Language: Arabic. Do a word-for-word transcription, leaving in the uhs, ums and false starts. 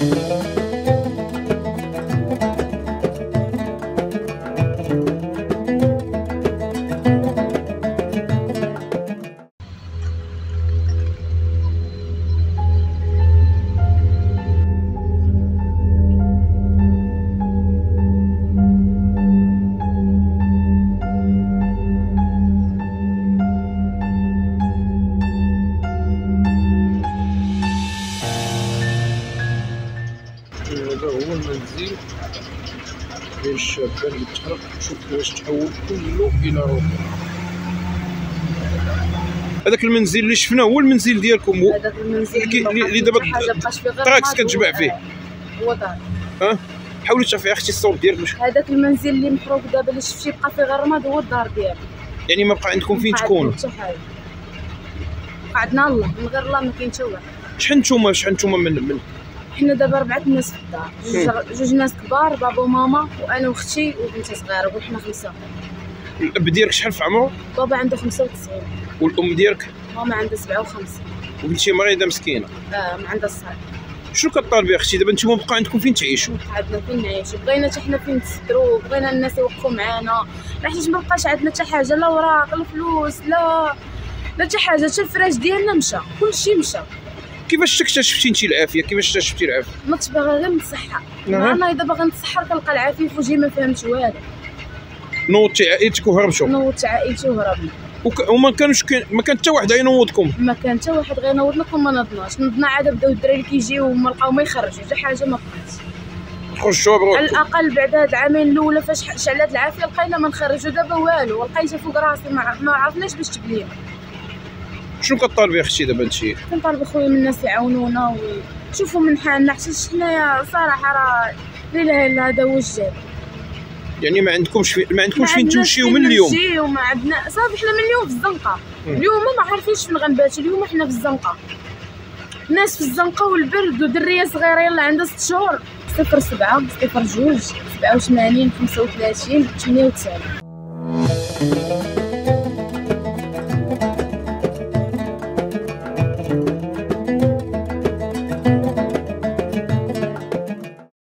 هذا هو المنزل ديال الشابه اللي تحرق. شوف كيفاش تحول كله الى روح. هذاك المنزل اللي شفناه هو المنزل ديالكم؟ هذاك المنزل اللي دابا الطراكس كتجمع فيه هو دار. ها حاولي تشوفي اختي الصوت ديالك باش. هذاك المنزل اللي محروق دابا اللي شفتي بقى فيه غير رماد هو الدار ديالك. يعني ما بقى عندكم فين تكونوا؟ حتى حاجه. عندنا الله، من غير الله ما كاين حتى واحد. شحال نتوما شحال نتوما من من حنا دابا ربعة الناس في الدار، جوج, جوج ناس كبار، بابا وماما وانا واختي وبنتي صغيره، وحنا خمسه. الاب ديالك شحال في عمره؟ بابا عنده خمسة وتسعين. والام ديالك؟ ماما عندها سبعة وخمسين. وبنتي مريضه مسكينه؟ اه ما عندها الصحه. شنو كطالبي اختي دابا؟ نتوما بقى عندكم فين تعيشوا؟ عندنا فين نعيشوا، بغينا حتى حنا فين نستروا، بغينا الناس يوقفوا معانا، حيت ما بقاش عندنا حتى حاجه، لا وراق لا فلوس لا لا حتى حاجه، حتى الفراش ديالنا مشى، كلشي مشى. كيفاش اكتشفتي انت العافيه؟ كيفاش اكتشفتي العافيه؟ ما باغا غير نتصحى. انا اذا باغا نتسحر كنلقى العفيف وجهي ما فهمتش والو. نوضتي عائلتك وهربتوا؟ نوضت عائلتي وهربنا. وك... وما كانوش كي... ما كان حتى واحد غينوضكم؟ ما كان حتى واحد غينوضنا، كون ما نضناش، نضنا عاد بداو الدراري كيجيو وما لقاو ما يخرجوا حتى حاجه، ما بقاتش. خرجتوا بروحكم؟ على الاقل بعد هاد العامين الاولى فاش شعلات العافيه لقينا ما نخرجوا، دابا والو، لقيتها فوق راسي ما, ما عرفناش باش تبلينا. شنو كطالبي اختي دابا انتي؟ كنطالب خويا من الناس يعاونونا ويشوفوا من حالنا، حيت حنايا صراحه راه لا اله الا هذا هو الجهل. يعني ما عندكمش في... ما عندكمش فين تمشيو من اليوم؟ نمشيو ما عندنا صافي، حنا من اليوم في الزنقه. اليوم ما عارفينش فين غنباتوا، اليوم حنا في الزنقه، الناس في الزنقه والبرد، ودريه صغيره يلاه عندها ست شهور. صفر سبعة صفر جوج سبعة وثمانين خمسة وثلاثين ثمانية وتسعين.